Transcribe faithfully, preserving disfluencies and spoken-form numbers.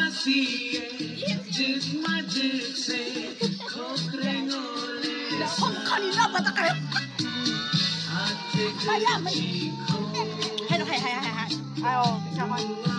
Kung kanina ba tayo? Kaya may... Hello, hey, hey, hey, hey. Ay, oh, bisa ko.